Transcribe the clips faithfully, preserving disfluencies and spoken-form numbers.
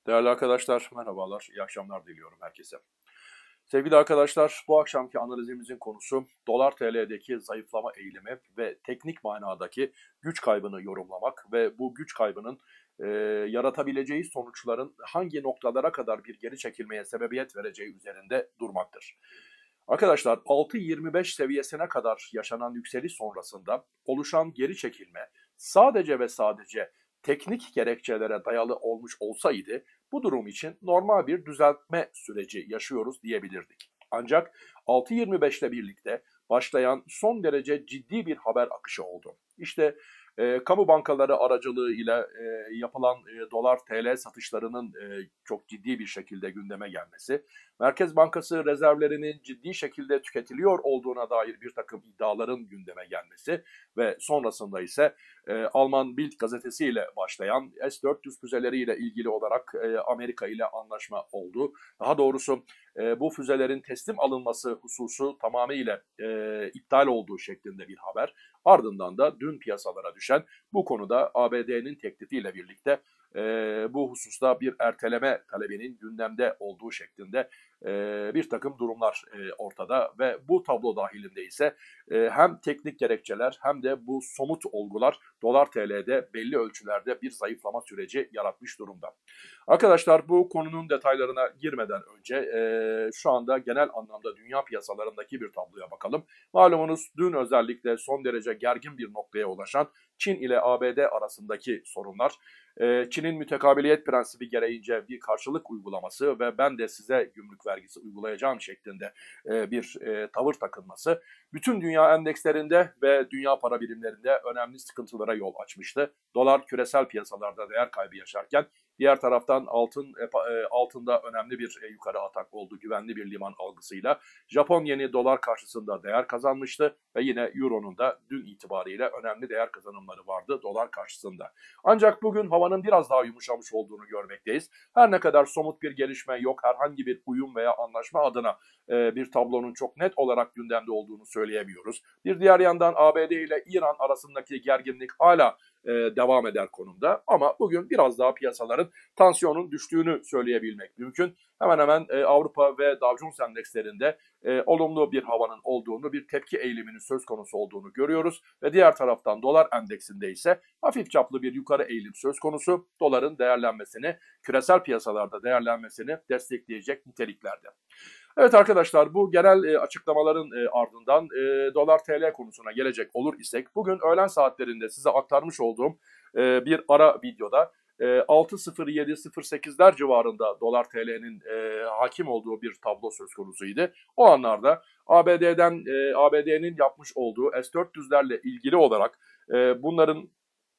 Değerli arkadaşlar, merhabalar, iyi akşamlar diliyorum herkese. Sevgili arkadaşlar, bu akşamki analizimizin konusu dolar T L'deki zayıflama eğilimi ve teknik manadaki güç kaybını yorumlamak ve bu güç kaybının e, yaratabileceği sonuçların hangi noktalara kadar bir geri çekilmeye sebebiyet vereceği üzerinde durmaktır. Arkadaşlar altı virgül yirmi beş seviyesine kadar yaşanan yükseliş sonrasında oluşan geri çekilme sadece ve sadece teknik gerekçelere dayalı olmuş olsaydı bu durum için normal bir düzeltme süreci yaşıyoruz diyebilirdik. Ancak altı virgül yirmi beş ile birlikte başlayan son derece ciddi bir haber akışı oldu. İşte e, kamu bankaları aracılığıyla e, yapılan e, dolar T L satışlarının e, çok ciddi bir şekilde gündeme gelmesi, Merkez Bankası rezervlerinin ciddi şekilde tüketiliyor olduğuna dair bir takım iddiaların gündeme gelmesi ve sonrasında ise e, Alman Bild gazetesiyle başlayan S dört yüz füzeleriyle ilgili olarak e, Amerika ile anlaşma oldu. Daha doğrusu e, bu füzelerin teslim alınması hususu tamamıyla e, iptal olduğu şeklinde bir haber. Ardından da dün piyasalara düşen bu konuda A B D'nin teklifiyle birlikte e, bu hususta bir erteleme talebinin gündemde olduğu şeklinde e, bir takım durumlar e, ortada ve bu tablo dahilinde ise e, hem teknik gerekçeler hem de bu somut olgular dolar T L'de belli ölçülerde bir zayıflama süreci yaratmış durumda. Arkadaşlar bu konunun detaylarına girmeden önce e, şu anda genel anlamda dünya piyasalarındaki bir tabloya bakalım. Malumunuz dün özellikle son derece gergin bir noktaya ulaşan Çin ile A B D arasındaki sorunlar, Çin'in mütekabiliyet prensibi gereğince bir karşılık uygulaması ve ben de size gümrük vergisi uygulayacağım şeklinde bir tavır takınması, bütün dünya endekslerinde ve dünya para birimlerinde önemli sıkıntılara yol açmıştı. Dolar küresel piyasalarda değer kaybı yaşarken, diğer taraftan altın altında önemli bir yukarı atak oldu güvenli bir liman algısıyla. Japon yeni dolar karşısında değer kazanmıştı ve yine Euro'nun da dün itibariyle önemli değer kazanımları vardı dolar karşısında. Ancak bugün havanın biraz daha yumuşamış olduğunu görmekteyiz. Her ne kadar somut bir gelişme yok, herhangi bir uyum veya anlaşma adına e, bir tablonun çok net olarak gündemde olduğunu söyleyemiyoruz. Bir diğer yandan A B D ile İran arasındaki gerginlik hala e, devam eder konumda. Ama bugün biraz daha piyasaların tansiyonun düştüğünü söyleyebilmek mümkün. Hemen hemen e, Avrupa ve Dow Jones endekslerinde e, olumlu bir havanın olduğunu, bir tepki eğiliminin söz konusu olduğunu görüyoruz. Ve diğer taraftan dolar endeksinde ise hafif çaplı bir yukarı eğilim söz konusu. Doların değerlenmesini, küresel piyasalarda değerlenmesini destekleyecek niteliklerde. Evet arkadaşlar, bu genel e, açıklamaların e, ardından e, dolar T L konusuna gelecek olur isek, bugün öğlen saatlerinde size aktarmış olduğum e, bir ara videoda e, altı virgül sıfır yedi sıfır sekizler civarında dolar T L'nin e, hakim olduğu bir tablo söz konusuydu. O anlarda A B D'den e, A B D'nin yapmış olduğu S dört yüzlerle ilgili olarak e, bunların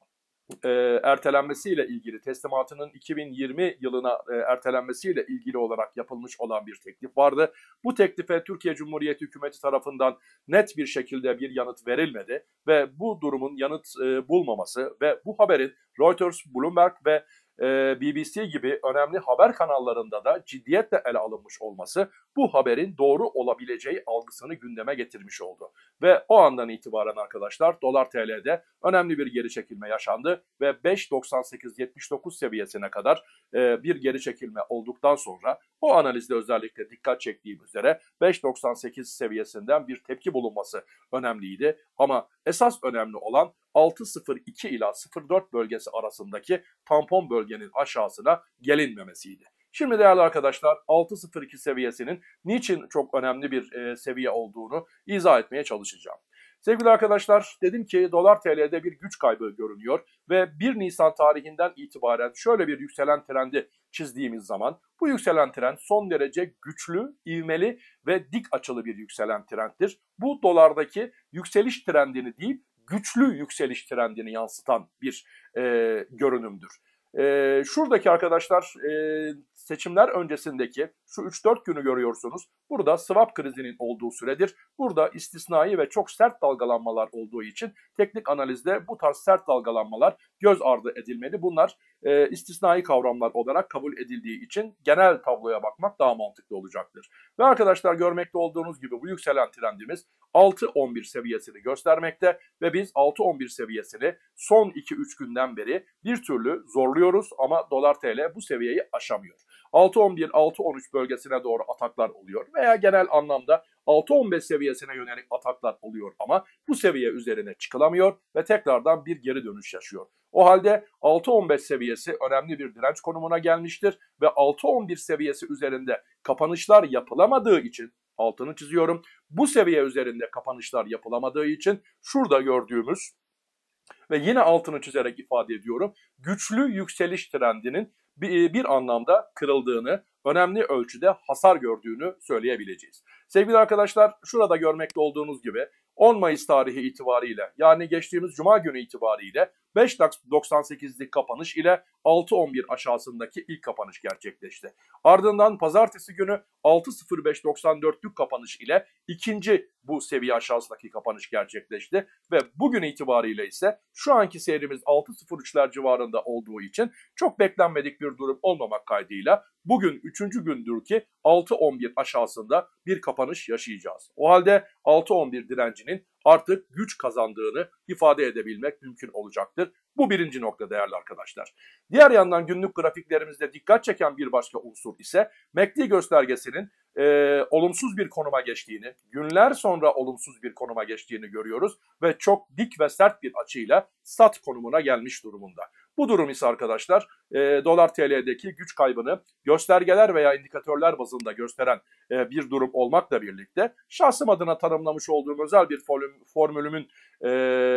e, ertelenmesiyle ilgili, teslimatının iki bin yirmi yılına e, ertelenmesiyle ilgili olarak yapılmış olan bir teklif vardı. Bu teklife Türkiye Cumhuriyeti Hükümeti tarafından net bir şekilde bir yanıt verilmedi ve bu durumun yanıt e, bulmaması ve bu haberin Reuters, Bloomberg ve B B C gibi önemli haber kanallarında da ciddiyetle ele alınmış olması bu haberin doğru olabileceği algısını gündeme getirmiş oldu. Ve o andan itibaren arkadaşlar dolar T L'de önemli bir geri çekilme yaşandı ve beş virgül doksan sekiz yetmiş dokuz seviyesine kadar bir geri çekilme olduktan sonra o analizde özellikle dikkat çektiğim üzere beş virgül doksan sekiz seviyesinden bir tepki bulunması önemliydi. Ama esas önemli olan altı virgül sıfır iki ila sıfır virgül dört bölgesi arasındaki tampon bölgenin aşağısına gelinmemesiydi. Şimdi değerli arkadaşlar altı virgül sıfır iki seviyesinin niçin çok önemli bir e, seviye olduğunu izah etmeye çalışacağım. Sevgili arkadaşlar, dedim ki dolar T L'de bir güç kaybı görünüyor ve bir Nisan tarihinden itibaren şöyle bir yükselen trendi çizdiğimiz zaman bu yükselen trend son derece güçlü, ivmeli ve dik açılı bir yükselen trendtir. Bu dolardaki yükseliş trendini değil, güçlü yükseliş trendini yansıtan bir e, görünümdür. E, şuradaki arkadaşlar e, seçimler öncesindeki şu üç dört günü görüyorsunuz. Burada swap krizinin olduğu süredir. Burada istisnai ve çok sert dalgalanmalar olduğu için teknik analizde bu tarz sert dalgalanmalar göz ardı edilmeli. Bunlar e, istisnai kavramlar olarak kabul edildiği için genel tabloya bakmak daha mantıklı olacaktır. Ve arkadaşlar görmekte olduğunuz gibi bu yükselen trendimiz altı on bir seviyesini göstermekte ve biz altı on bir seviyesini son iki üç günden beri bir türlü zorluyoruz ama dolar T L bu seviyeyi aşamıyor. altı on bir altı on üç bölgesine doğru ataklar oluyor veya genel anlamda altı on beş seviyesine yönelik ataklar oluyor ama bu seviye üzerine çıkılamıyor ve tekrardan bir geri dönüş yaşıyor. O halde altı on beş seviyesi önemli bir direnç konumuna gelmiştir ve altı on bir seviyesi üzerinde kapanışlar yapılamadığı için, altını çiziyorum, bu seviye üzerinde kapanışlar yapılamadığı için şurada gördüğümüz ve yine altını çizerek ifade ediyorum, güçlü yükseliş trendinin bir, bir anlamda kırıldığını, önemli ölçüde hasar gördüğünü söyleyebileceğiz. Sevgili arkadaşlar, şurada görmekte olduğunuz gibi on Mayıs tarihi itibariyle, yani geçtiğimiz Cuma günü itibariyle beş doksan sekizlik kapanış ile altı on bir aşağısındaki ilk kapanış gerçekleşti. Ardından pazartesi günü altı sıfır beş doksan dörtlük kapanış ile ikinci bu seviye aşağısındaki kapanış gerçekleşti ve bugün itibariyle ise şu anki seyrimiz altı sıfır üçler civarında olduğu için çok beklenmedik bir durum olmamak kaydıyla bugün üçüncü gündür ki altı on bir aşağısında bir kapanış yaşayacağız. O halde altı on bir direncinin artık güç kazandığını ifade edebilmek mümkün olacaktır. Bu birinci nokta değerli arkadaşlar. Diğer yandan günlük grafiklerimizde dikkat çeken bir başka unsur ise M A C D göstergesinin e, olumsuz bir konuma geçtiğini, günler sonra olumsuz bir konuma geçtiğini görüyoruz ve çok dik ve sert bir açıyla sat konumuna gelmiş durumunda. Bu durum ise arkadaşlar e, dolar T L'deki güç kaybını göstergeler veya indikatörler bazında gösteren e, bir durum olmakla birlikte şahsım adına tanımlamış olduğum özel bir formülümün e,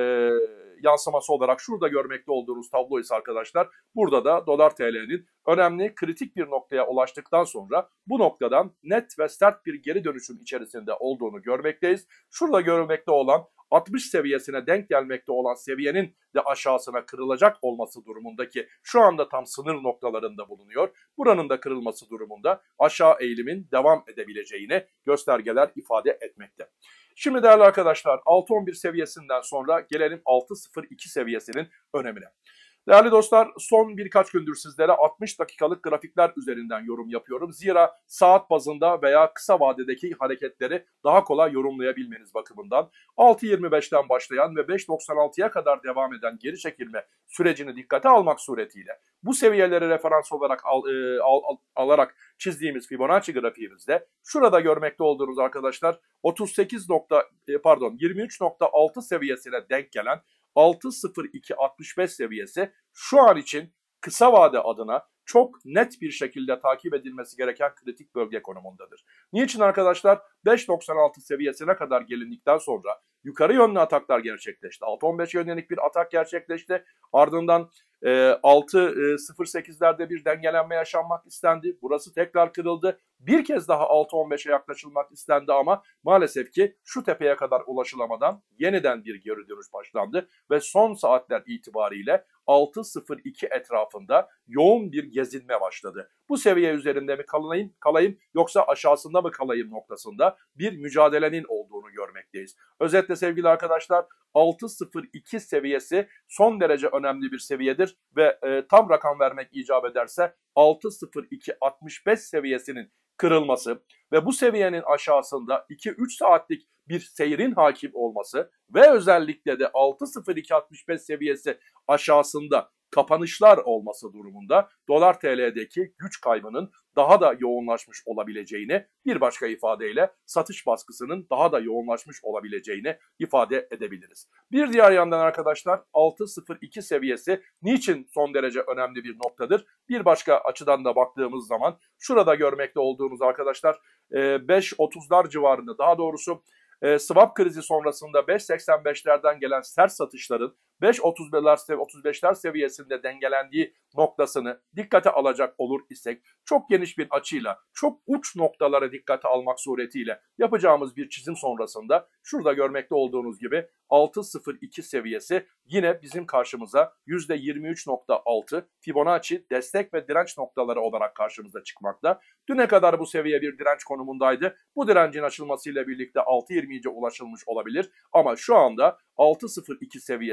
yansıması olarak şurada görmekte olduğunuz tablo ise arkadaşlar burada da dolar T L'nin önemli kritik bir noktaya ulaştıktan sonra bu noktadan net ve sert bir geri dönüşün içerisinde olduğunu görmekteyiz. Şurada görülmekte olan altmış seviyesine denk gelmekte olan seviyenin de aşağısına kırılacak olması durumundaki şu anda tam sınır noktalarında bulunuyor. Buranın da kırılması durumunda aşağı eğilimin devam edebileceğini göstergeler ifade etmekte. Şimdi değerli arkadaşlar altı on bir seviyesinden sonra gelelim altı sıfır iki seviyesinin önemine. Değerli dostlar son birkaç gündür sizlere altmış dakikalık grafikler üzerinden yorum yapıyorum. Zira saat bazında veya kısa vadedeki hareketleri daha kolay yorumlayabilmeniz bakımından altı yirmi beşten başlayan ve beş doksan altıya kadar devam eden geri çekilme sürecini dikkate almak suretiyle bu seviyeleri referans olarak al, e, al, al, alarak çizdiğimiz Fibonacci grafiğimizde şurada görmekte olduğunuz arkadaşlar otuz sekiz nokta pardon yirmi üç nokta altı seviyesine denk gelen altı sıfır iki altmış beş seviyesi şu an için kısa vade adına çok net bir şekilde takip edilmesi gereken kritik bölge konumundadır. Niçin arkadaşlar? beş doksan altı seviyesine kadar gelindikten sonra yukarı yönlü ataklar gerçekleşti. altı on beşe yönelik bir atak gerçekleşti. Ardından e, altı sıfır sekizlerde bir dengelenme yaşanmak istendi. Burası tekrar kırıldı. Bir kez daha altı on beşe yaklaşılmak istendi ama maalesef ki şu tepeye kadar ulaşılamadan yeniden bir geri dönüş başlandı ve son saatler itibariyle altı sıfır iki etrafında yoğun bir gezinme başladı. Bu seviye üzerinde mi kalayım, kalayım yoksa aşağısında mı kalayım noktasında bir mücadelenin olduğunu görmekteyiz. Özetle sevgili arkadaşlar altı sıfır iki seviyesi son derece önemli bir seviyedir ve e, tam rakam vermek icap ederse altı sıfır iki altmış beş seviyesinin kırılması ve bu seviyenin aşağısında iki üç saatlik bir seyrin hakim olması ve özellikle de altı sıfır iki altmış beş seviyesi aşağısında kapanışlar olması durumunda dolar T L'deki güç kaybının daha da yoğunlaşmış olabileceğini, bir başka ifadeyle satış baskısının daha da yoğunlaşmış olabileceğini ifade edebiliriz. Bir diğer yandan arkadaşlar altı sıfır iki seviyesi niçin son derece önemli bir noktadır? Bir başka açıdan da baktığımız zaman şurada görmekte olduğunuz arkadaşlar beş otuzlar civarında, daha doğrusu E, swap krizi sonrasında beş seksen beşlerden gelen sert satışların beş otuz beşler seviyesinde dengelendiği noktasını dikkate alacak olur isek çok geniş bir açıyla çok uç noktalara dikkate almak suretiyle yapacağımız bir çizim sonrasında şurada görmekte olduğunuz gibi altı sıfır iki seviyesi yine bizim karşımıza yüzde yirmi üç nokta altı Fibonacci destek ve direnç noktaları olarak karşımıza çıkmakta. Düne kadar bu seviye bir direnç konumundaydı. Bu direncin açılmasıyla birlikte altı yirmiye ulaşılmış olabilir ama şu anda altı sıfır iki seviyesi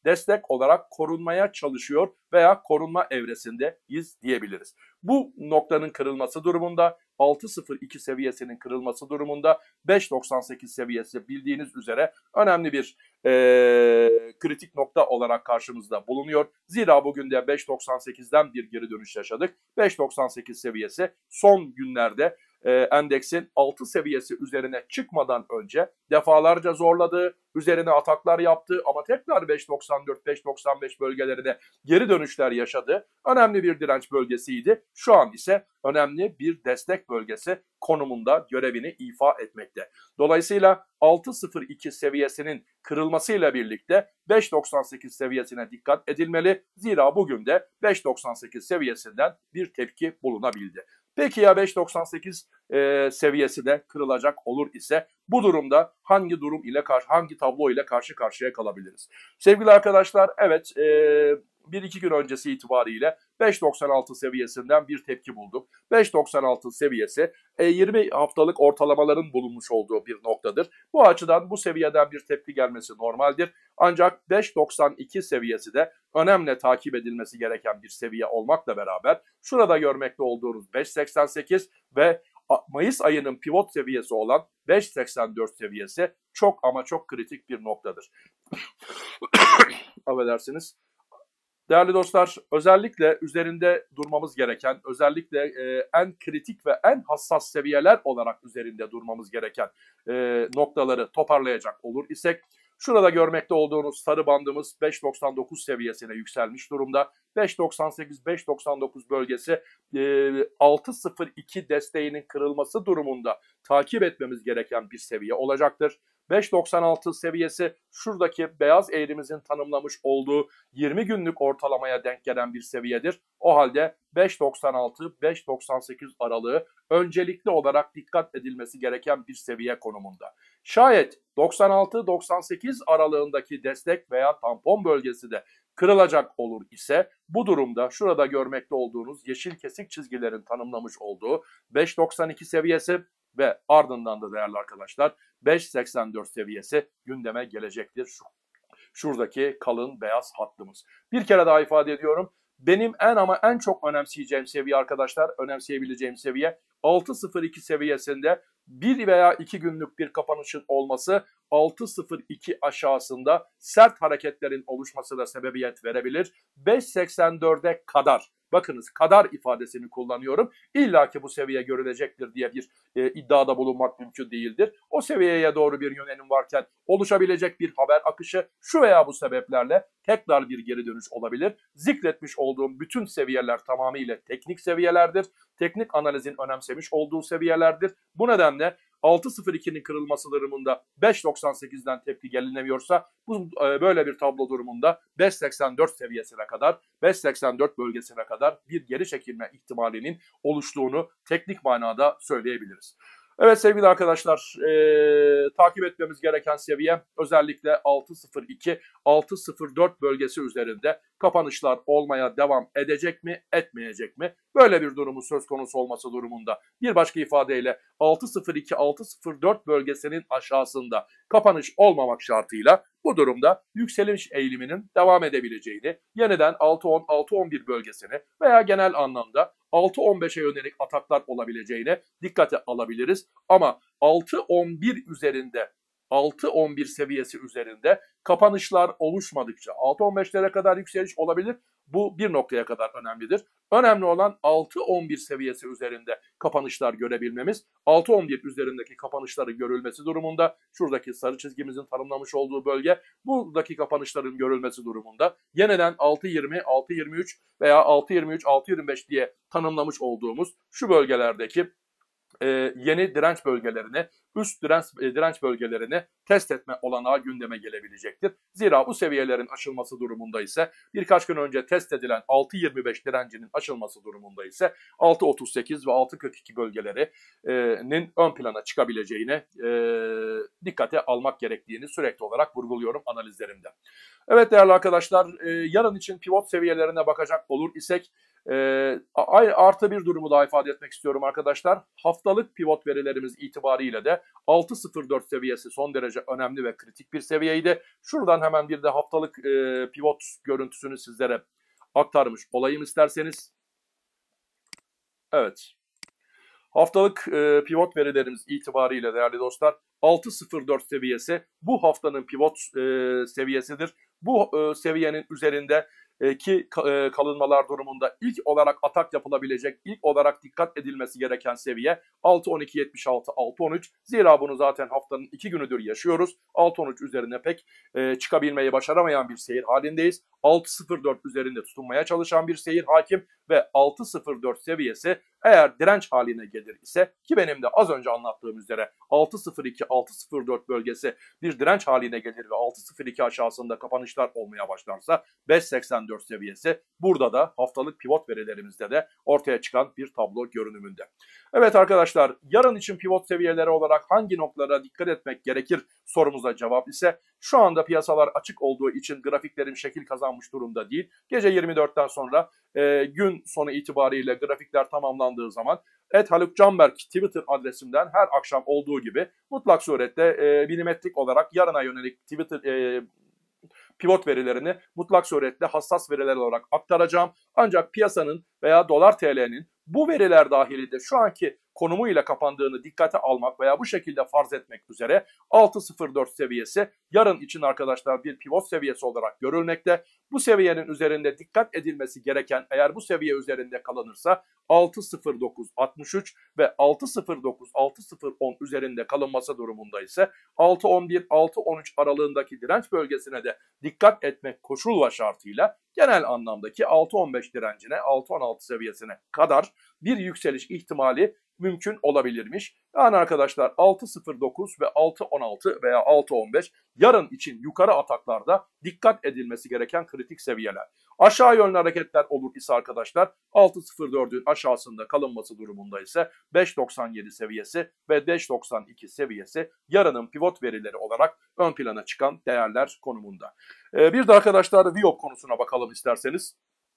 destek olarak korunmaya çalışıyor veya korunma evresindeyiz diyebiliriz. Bu noktanın kırılması durumunda, altı sıfır iki seviyesinin kırılması durumunda beş doksan sekiz seviyesi bildiğiniz üzere önemli bir e, kritik nokta olarak karşımızda bulunuyor. Zira bugün de beş doksan sekizden bir geri dönüş yaşadık. beş doksan sekiz seviyesi son günlerde e, endeksin altı seviyesi üzerine çıkmadan önce defalarca zorladığı, üzerine ataklar yaptı ama tekrar beş doksan dört beş doksan beş bölgelerine geri dönüşler yaşadı. Önemli bir direnç bölgesiydi. Şu an ise önemli bir destek bölgesi konumunda görevini ifa etmekte. Dolayısıyla altı sıfır iki seviyesinin kırılmasıyla birlikte beş doksan sekiz seviyesine dikkat edilmeli. Zira bugün de beş doksan sekiz seviyesinden bir tepki bulunabildi. Peki ya beş doksan sekiz e, seviyesi de kırılacak olur ise bu durumda hangi durum ile hangi tablo ile karşı karşıya kalabiliriz? Sevgili arkadaşlar, evet e, bir iki gün öncesi itibariyle beş doksan altı seviyesinden bir tepki bulduk. beş doksan altı seviyesi e, yirmi haftalık ortalamaların bulunmuş olduğu bir noktadır. Bu açıdan bu seviyeden bir tepki gelmesi normaldir. Ancak beş doksan iki seviyesi de önemli takip edilmesi gereken bir seviye olmakla beraber şurada görmekte olduğunuz beş seksen sekiz ve Mayıs ayının pivot seviyesi olan beş seksen dört seviyesi çok ama çok kritik bir noktadır. Affedersiniz. Değerli dostlar, özellikle üzerinde durmamız gereken, özellikle e, en kritik ve en hassas seviyeler olarak üzerinde durmamız gereken e, noktaları toparlayacak olur isek, şurada görmekte olduğunuz sarı bandımız beş doksan dokuz seviyesine yükselmiş durumda. beş doksan sekiz beş doksan dokuz bölgesi e, altı sıfır iki desteğinin kırılması durumunda takip etmemiz gereken bir seviye olacaktır. beş doksan altı seviyesi şuradaki beyaz eğrimizin tanımlamış olduğu yirmi günlük ortalamaya denk gelen bir seviyedir. O halde beş doksan altı beş doksan sekiz aralığı öncelikli olarak dikkat edilmesi gereken bir seviye konumunda. Şayet doksan altı doksan sekiz aralığındaki destek veya tampon bölgesi de kırılacak olur ise bu durumda şurada görmekte olduğunuz yeşil kesik çizgilerin tanımlamış olduğu beş doksan iki seviyesi ve ardından da değerli arkadaşlar beş seksen dört seviyesi gündeme gelecektir. Şu, şuradaki kalın beyaz hattımız. Bir kere daha ifade ediyorum. Benim en ama en çok önemseyeceğim seviye arkadaşlar, önemseyebileceğim seviye altı sıfır iki seviyesinde bir veya iki günlük bir kapanışın olması altı sıfır iki aşağısında sert hareketlerin oluşmasına sebebiyet verebilir. beş seksen dörde kadar, bakınız kadar ifadesini kullanıyorum. İlla ki bu seviye görülecektir diye bir e, iddiada bulunmak mümkün değildir. O seviyeye doğru bir yönelim varken oluşabilecek bir haber akışı şu veya bu sebeplerle tekrar bir geri dönüş olabilir. Zikretmiş olduğum bütün seviyeler tamamıyla teknik seviyelerdir. Teknik analizin önemsemiş olduğu seviyelerdir. Bu nedenle altı sıfır ikinin kırılması durumunda beş doksan sekizden tepki gelinemiyorsa bu e, böyle bir tablo durumunda beş seksen dört seviyesine kadar, beş seksen dört bölgesine kadar bir geri çekilme ihtimalinin oluştuğunu teknik manada söyleyebiliriz. Evet sevgili arkadaşlar, e, takip etmemiz gereken seviye özellikle altı sıfır iki altı sıfır dört bölgesi üzerinde kapanışlar olmaya devam edecek mi, etmeyecek mi? Böyle bir durumun söz konusu olması durumunda bir başka ifadeyle altı sıfır iki altı sıfır dört bölgesinin aşağısında kapanış olmamak şartıyla bu durumda yükseliş eğiliminin devam edebileceğini, yeniden altı on altı on bir bölgesini veya genel anlamda altı on beşe yönelik ataklar olabileceğine dikkate alabiliriz. Ama altı on bir üzerinde, altı on bir seviyesi üzerinde kapanışlar oluşmadıkça altı on beşlere kadar yükseliş olabilir. Bu bir noktaya kadar önemlidir. Önemli olan altı on bir seviyesi üzerinde kapanışlar görebilmemiz. altı on bir üzerindeki kapanışların görülmesi durumunda şuradaki sarı çizgimizin tanımlamış olduğu bölge, buradaki kapanışların görülmesi durumunda yeniden altı yirmi, altı yirmi üç veya altı yirmi üç, altı yirmi beş diye tanımlamış olduğumuz şu bölgelerdeki e, yeni direnç bölgelerini, üst direnç, e, direnç bölgelerini test etme olanağı gündeme gelebilecektir. Zira bu seviyelerin aşılması durumunda ise birkaç gün önce test edilen altı yirmi beş direncinin aşılması durumunda ise altı otuz sekiz ve altı kırk iki bölgelerinin ön plana çıkabileceğine e, dikkate almak gerektiğini sürekli olarak vurguluyorum analizlerimde. Evet değerli arkadaşlar, e, yarın için pivot seviyelerine bakacak olur isek, Ee, Artı bir durumu daha ifade etmek istiyorum arkadaşlar. Haftalık pivot verilerimiz itibariyle de altı nokta sıfır dört seviyesi son derece önemli ve kritik bir seviyeydi. Şuradan hemen bir de haftalık e, pivot görüntüsünü sizlere aktarmış olayım isterseniz. Evet. Haftalık e, pivot verilerimiz itibariyle değerli dostlar altı nokta sıfır dört seviyesi bu haftanın pivot e, seviyesidir. Bu e, seviyenin üzerinde e, ki e, kalınmalar durumunda ilk olarak atak yapılabilecek, ilk olarak dikkat edilmesi gereken seviye altı on iki yetmiş altı altı on üç. Zira bunu zaten haftanın iki günüdür yaşıyoruz. altı on üç üzerine pek e, çıkabilmeyi başaramayan bir seyir halindeyiz. altı nokta sıfır dört üzerinde tutunmaya çalışan bir seyir hakim ve altı nokta sıfır dört seviyesi eğer direnç haline gelir ise ki benim de az önce anlattığım üzere altı nokta sıfır iki altı nokta sıfır dört bölgesi bir direnç haline gelir ve altı nokta sıfır iki aşağısında kapanışlar olmaya başlarsa beş nokta seksen dört seviyesi burada da haftalık pivot verilerimizde de ortaya çıkan bir tablo görünümünde. Evet arkadaşlar, yarın için pivot seviyeleri olarak hangi noktalara dikkat etmek gerekir sorumuza cevap ise şu anda piyasalar açık olduğu için grafiklerim şekil kazanmış durumda değil. Gece yirmi dörtten sonra e, gün sonu itibariyle grafikler tamamlandığı zaman et Haluk Canberk Twitter adresimden her akşam olduğu gibi mutlak surette e, milimetrik olarak yarına yönelik Twitter e, pivot verilerini mutlak suretle hassas veriler olarak aktaracağım. Ancak piyasanın veya dolar T L'nin bu veriler dahilinde şu anki konumuyla kapandığını dikkate almak veya bu şekilde farz etmek üzere altı nokta sıfır dört seviyesi yarın için arkadaşlar bir pivot seviyesi olarak görülmekte. Bu seviyenin üzerinde dikkat edilmesi gereken eğer bu seviye üzerinde kalınırsa altı nokta sıfır dokuz altmış üç ve altı nokta sıfır dokuz altı nokta sıfır on üzerinde kalınması durumunda ise altı nokta on bir altı nokta on üç aralığındaki direnç bölgesine de dikkat etmek koşul ve şartıyla genel anlamdaki altı nokta on beş direncine altı nokta on altı seviyesine kadar bir yükseliş ihtimali mümkün olabilirmiş. Yani arkadaşlar altı nokta sıfır dokuz ve altı nokta on altı veya altı nokta on beş yarın için yukarı ataklarda dikkat edilmesi gereken kritik seviyeler. Aşağı yönlü hareketler olur ise arkadaşlar altı nokta sıfır dördün aşağısında kalınması durumunda ise beş nokta doksan yedi seviyesi ve beş nokta doksan iki seviyesi yarının pivot verileri olarak ön plana çıkan değerler konumunda. Ee, bir de arkadaşlar Viyop konusuna bakalım isterseniz.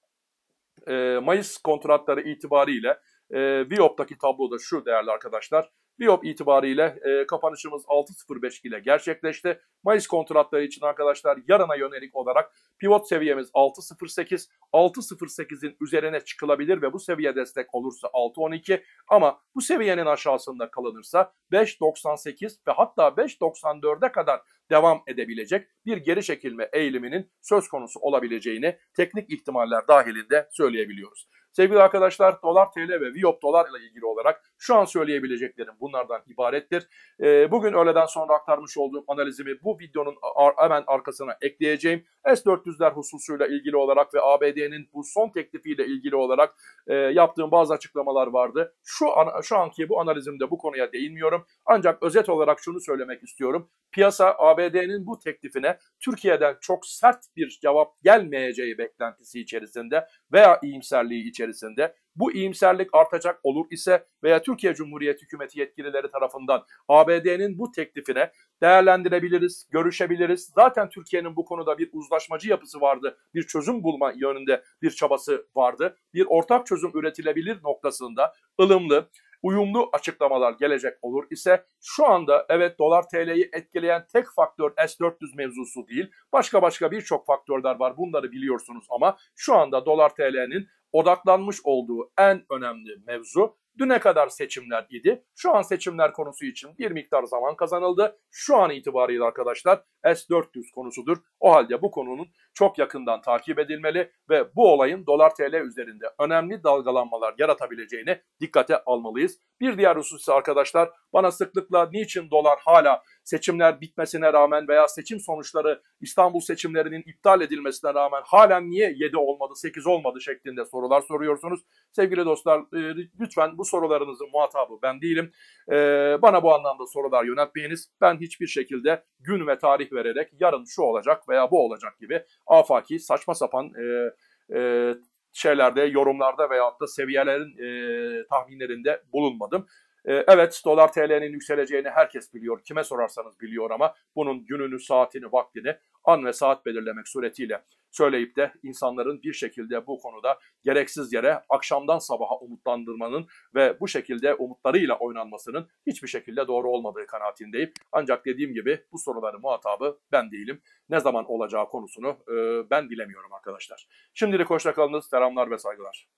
Ee, Mayıs kontratları itibariyle e, Viyop'taki tablo da şu değerli arkadaşlar. Viyop itibariyle e, kapanışımız altı nokta sıfır beş ile gerçekleşti. Mayıs kontratları için arkadaşlar yarına yönelik olarak pivot seviyemiz altı nokta sıfır sekiz. altı nokta sıfır sekizin üzerine çıkılabilir ve bu seviye destek olursa altı nokta on iki. Ama bu seviyenin aşağısında kalınırsa beş nokta doksan sekiz ve hatta beş nokta doksan dörde kadar devam edebilecek bir geri çekilme eğiliminin söz konusu olabileceğini teknik ihtimaller dahilinde söyleyebiliyoruz. Sevgili arkadaşlar, dolar T L ve Viyop dolar ile ilgili olarak şu an söyleyebileceklerim bunlardan ibarettir. E, bugün öğleden sonra aktarmış olduğum analizimi bu videonun ar hemen arkasına ekleyeceğim. S dört yüzler hususuyla ilgili olarak ve A B D'nin bu son teklifiyle ilgili olarak e, yaptığım bazı açıklamalar vardı. Şu, an, şu anki bu analizimde bu konuya değinmiyorum. Ancak özet olarak şunu söylemek istiyorum. Piyasa A B D'nin bu teklifine Türkiye'den çok sert bir cevap gelmeyeceği beklentisi içerisinde veya iyimserliği içerisinde. Bu iyimserlik artacak olur ise veya Türkiye Cumhuriyeti Hükümeti yetkilileri tarafından A B D'nin bu teklifine değerlendirebiliriz, görüşebiliriz. Zaten Türkiye'nin bu konuda bir uzlaşmacı yapısı vardı, bir çözüm bulma yönünde bir çabası vardı. Bir ortak çözüm üretilebilir noktasında ılımlı, uyumlu açıklamalar gelecek olur ise şu anda evet dolar T L'yi etkileyen tek faktör S dört yüz mevzusu değil. Başka başka birçok faktörler var, bunları biliyorsunuz ama şu anda dolar T L'nin odaklanmış olduğu en önemli mevzu düne kadar seçimler idi. Şu an seçimler konusu için bir miktar zaman kazanıldı. Şu an itibariyle arkadaşlar S dört yüz konusudur. O halde bu konunun çok yakından takip edilmeli ve bu olayın dolar T L üzerinde önemli dalgalanmalar yaratabileceğini dikkate almalıyız. Bir diğer husus ise arkadaşlar bana sıklıkla niçin dolar hala seçimler bitmesine rağmen veya seçim sonuçları İstanbul seçimlerinin iptal edilmesine rağmen halen niye yedi olmadı sekiz olmadı şeklinde sorular soruyorsunuz. Sevgili dostlar lütfen bu sorularınızın muhatabı ben değilim. Bana bu anlamda sorular yöneltmeyiniz. Ben hiçbir şekilde gün ve tarih vererek yarın şu olacak veya bu olacak gibi afaki saçma sapan e, e, şeylerde, yorumlarda veyahut da seviyelerin e, tahminlerinde bulunmadım. E, evet dolar T L'nin yükseleceğini herkes biliyor. Kime sorarsanız biliyor ama bunun gününü, saatini, vaktini an ve saat belirlemek suretiyle söyleyip de insanların bir şekilde bu konuda gereksiz yere akşamdan sabaha umutlandırmanın ve bu şekilde umutlarıyla oynanmasının hiçbir şekilde doğru olmadığı kanaatindeyim. Ancak dediğim gibi bu soruların muhatabı ben değilim. Ne zaman olacağı konusunu e, ben bilemiyorum arkadaşlar. Şimdilik hoşça kalınız. Selamlar ve saygılar.